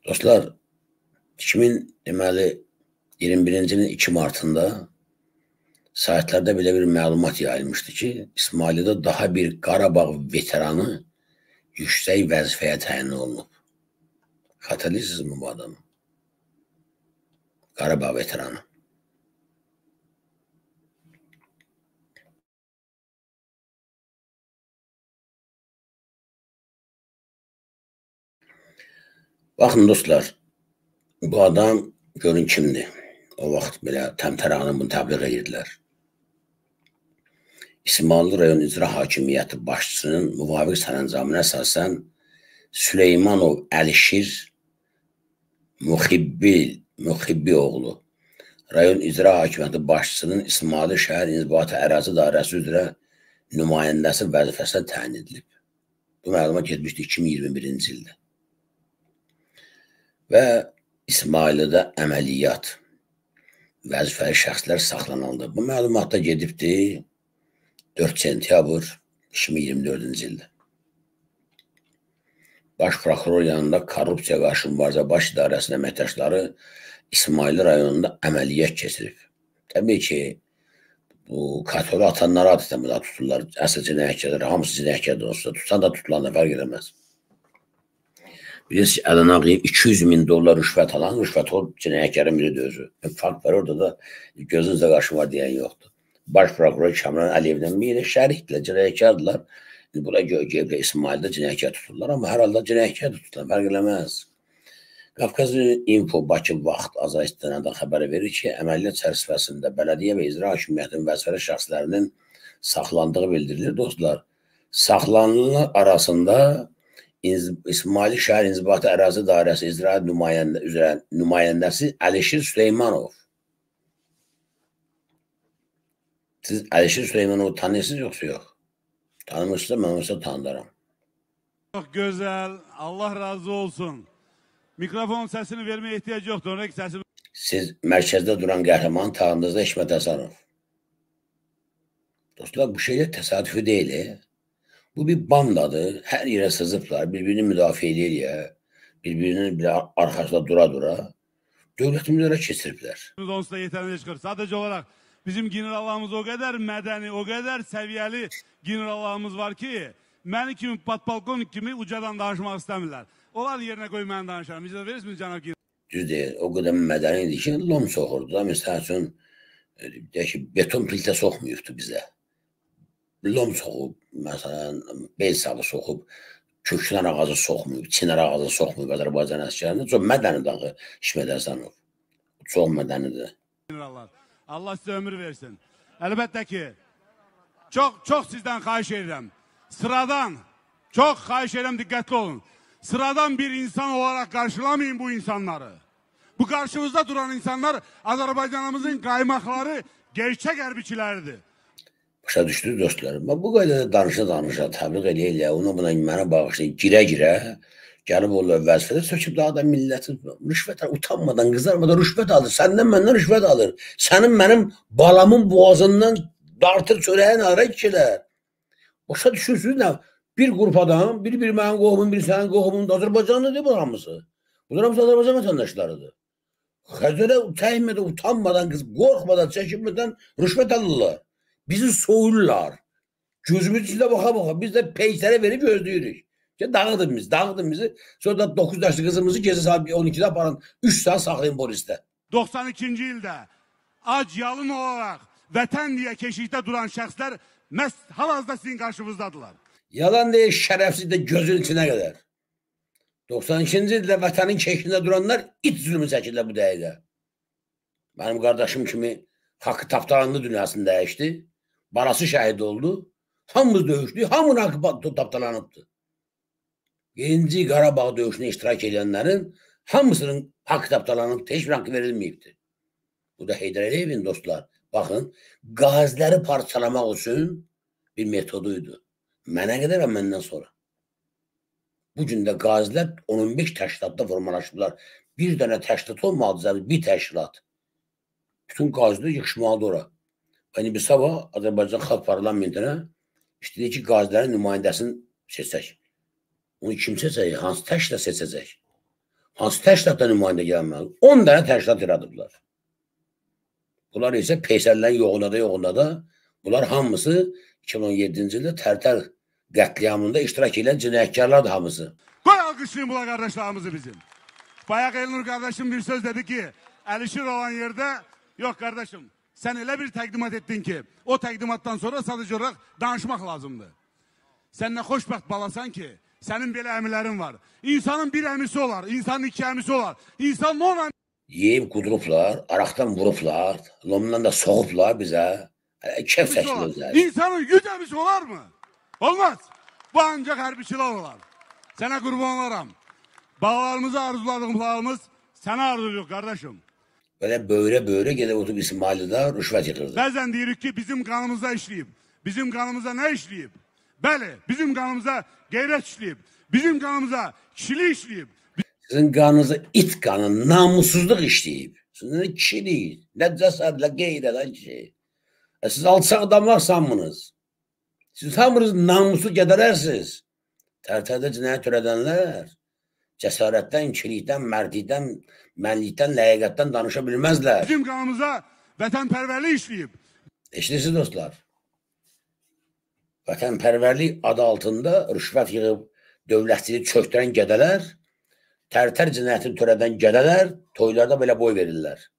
Dostlar, 2021-ci ilin 2 martında saytlarda belə bir məlumat yayılmışdı ki, İsmailidə daha bir Qarabağ veteranı yüksək vəzifəyə təyin olunub. Xatırlayırsınızmı bu adamı? Qarabağ veteranı. Baxın dostlar, bu adam görün kimdir. O vaxt belə təmtəraqlı bunu təbliğ edirdilər. İsmayıllı rayon icra hakimiyyəti başçısının müvafiq sərəncamına əsasən Süleymanov Əlişir Müxibbi oğlu rayon icra hakimiyyəti başçısının İsmayıllı şəhər inzibati ərazi dairəsi üzrə nümayəndəsi vəzifəsinə təyin edilib. Bu məlumat getmişdi 2021-ci ildə. Və İsmailidə əməliyyat vəzifəli şəxslər saxlanıldı. Bu məlumatda gedibdi 4 sentyabr 2024-cü ildə. Baş prokuror yanında korrupsiya qarşı mübarizə baş idarəsinin əməkdaşları İsmailli rayonunda əməliyyat keçirib. Təbii ki, bu katolu atanları adətən burada tuturlar. Əsl cinayətçiləri, hamısı cinayətkar olsa, tutan da tutulan da fərq eləməz. Bilirsiniz, Ələn Ağayev 200.000 dollar rüşvət alan, rüşvət o cinayətkarın biridir özü. Fark var, orada da gözünüzdə qarşı var deyən yoxdur. Baş prokuror Kamran Əliyevdən biri şərikdirlər, cinayətkardılar. Bura Gövdə İsmaildə cinayətkar tuturlar, amma hər halda cinayətkar tuturlar, fərq eləməz. Qafqaz İnfo Bakı Vaxt azayistinadan xəbər verir ki, əməliyyat çərçivəsində bələdiyyə və icra hakimiyyətinin vəzifəli şəxslərinin saxlandığı bildirilir. Dostlar, saxlanılanlar arasında İsmailli şəhər inzibati ərazi dairəsi icra nümayəndəsi Əlişir Süleymanov. Siz Əlişir Süleymanovu tanıyırsınız yoxsa yox? Tanımırsınızsa mən olsa tanıdaram. Çok güzel. Allah razı olsun. Mikrofon sesini vermeye ihtiyaç yoktu. Oradaki sesini... Siz mərkəzdə duran qəhrəman tanıdığınızda Hikmət Həsənov. Dostlar, bu şeyler təsadüfi deyil. Bu bir bandadır. Hər yerə sızıblar. Birbirini müdafiə edir. Birbirinin arxasında dura-dura dövlətimizlərə keçiriblər. Onsuz da yeterince çıkır. Sadece olarak bizim generallarımız o kadar medeni, o kadar seviyeli generallarımız var ki beni kimi patpolkovnik kimi ucadan danışmak istəmirlər. Onlar yerine koy mən danışarım. İcazə verirsiniz cənab general? Düz deyil. O qədər mədəni idi ki, lom soxurdu da. Məsəl üçün, beton piltə soxmuyubdu bizə. Lom soxub, məsələn, bel sabı soxub, kökdən ağacı soxmuyub, çinar ağacı soxmuyub Azərbaycan əsgərində. Çox mədəni dağı Hikmət Həsənov. Çox mədənidir. Allah size ömür versin. Elbette ki, çok sizden xahiş ederim. Sıradan, çok xahiş ederim, dikkatli olun. Sıradan bir insan olarak karşılamayın bu insanları. Bu karşımızda duran insanlar Azərbaycanımızın qaymakları, gerçek hərbiçileridir. Başa düşdünüz dostlarım. Bu qaydada danışa, təbliğ eləyirlər, ona buna mənə bağışlayın, girə-girə, gəlib onlar vəzifədə söküb daha da milləti rüşvət alır, utanmadan, qızarmadan rüşvət alır, səndən məndən rüşvət alır, sənin mənim balamın boğazından dartır çörəyin ara kişilər. Başa düşürsünüz nə? Bir qrup adam, biri mənim qohumun, biri sənin qohumun, Azərbaycanlıdır bu hamısı. Bunlar hamısı Azərbaycan vətəndaşlarıdır. Xəzərə təhmədə, utanmadan, qorxmadan, çəkinmədən rüşvət alırlar. Bizi soyurlar. Gözümüz içində baxa-baxa, biz də peysərə verib gözləyirik. Dağıdın bizi. Sonra da 9 yaşlı kızımızı gece saat 12'de aparın 3 saat saklayın polisdə. 92. ildə ac yalın olarak vətən diye keşikte duran şəxslər hal-hazırda sizin karşınızdadılar. Yalan değil, şərəfsiz de gözün içine kadar. 92. ildə vətənin keşikində duranlar it zulmü çəkirlər bu dəqiqə. Benim kardeşim kimi hakkı taptalandı dünyasını dəyişdi. Balası şəhid oldu. Hamımız döyüşdü. Hamının hakkı taptalanıbdı. 7. Qarabağ döyüşünə iştirak edənlərin hamısının haqqı tapdalanıb, heç bir haqqı verilməyibdir. Bu da Heydər Əliyevin dostlar. Baxın, qaziləri parçalamaq üçün bir metoduydu. Mənə qədər və məndən sonra. Bu gün də qazilər 15 təşkilatda formalaşıblar. Bir dənə təşkilat olmalıdır, bir təşkilat. Bütün qazilər yığışmalıdır ora. Yəni biz sabah Azərbaycan Xalq Parlamentinə istədik ki, qazilərin nümayəndəsini seçsək. Onu kim seçəcək? Hansı təşkilat seçəcək? Hansı təşkilatda nümayəndə gəlməli? 10 dənə təşkilat yaradıblar. Bunlar isə peysərlərin yoğunda da bunlar hamısı 2017-ci ildə Tərtər qətliamında iştirak edən cinayətkarlardır hamısı. Qoy alqışlayın bunlar qardaşlarımızı bizim. Bayaq Elnur qardaşım bir söz dedi ki, Əlişir olan yerdə, yox qardaşım, sən elə bir təqdimat etdin ki, o təqdimatdan sonra sadəcə olaraq danışmaq lazımdır. Sən nə xoşbəxt balasan ki, sənin belə əmilərin var. İnsanın bir əmisi olar, insanın iki əmisi olar. İnsanın ona... Yeyib qudurublar, araqdan vurublar, lomdan da soğublar bizə. Kef çəkilirlər. İnsanın 100 əmisi olar mı? Olmaz. Bu ancaq hərbiçilər olar. Sənə qurban olaram. Bağlarımızı arzuladığımız sənə arzuluyor qardaşım. Böyle böyre gedib oturup İsmail'de rüşvet yıkırdı. Bəzən deyirik ki, bizim qanımıza işləyib. Bizim qanımıza nə işləyib? Bəli, bizim qanımıza qeyrət işləyib. Bizim qanımıza kişilik işləyib. Sizin qanınıza it qanı, namussuzluq işləyib. Sizin nə kişilik, nə cəsədlə qeyrət şey. Siz alçaq adamlar sanmınız. Siz hamınız namuslu qədərərsiniz. Tərtərdə cinayət törədənlər cəsarətdən, kişilikdən, mərdlikdən, mənlikdən, ləyaqətdən danışa bilməzlər. Bizim qanımıza vətənpərvərlik işləyib. Eşidirsiniz dostlar. Vətənpərvərlik adı altında rüşvət yığıb dövlətçiliyi çöktürən qədələr, Tərtər cinayətini törədən qədələr toylarda belə boy verirlər.